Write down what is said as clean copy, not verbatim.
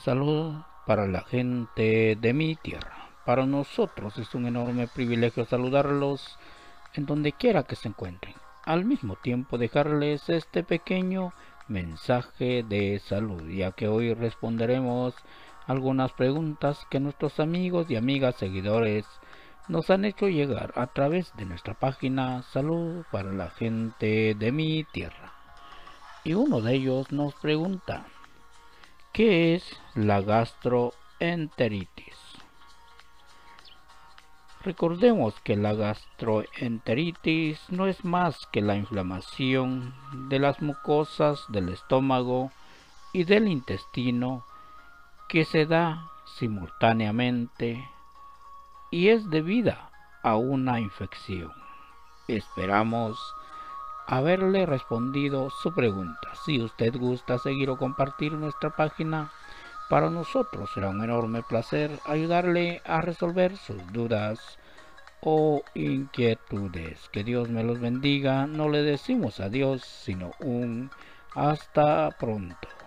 Salud para la gente de mi tierra. Para nosotros es un enorme privilegio saludarlos en donde quiera que se encuentren. Al mismo tiempo dejarles este pequeño mensaje de salud, ya que hoy responderemos algunas preguntas que nuestros amigos y amigas seguidores nos han hecho llegar a través de nuestra página Salud para la gente de mi tierra. Y uno de ellos nos pregunta: ¿qué es la gastroenteritis? Recordemos que la gastroenteritis no es más que la inflamación de las mucosas del estómago y del intestino que se da simultáneamente y es debida a una infección. Esperamos haberle respondido su pregunta. Si usted gusta seguir o compartir nuestra página, para nosotros será un enorme placer ayudarle a resolver sus dudas o inquietudes. Que Dios me los bendiga. No le decimos adiós, sino un hasta pronto.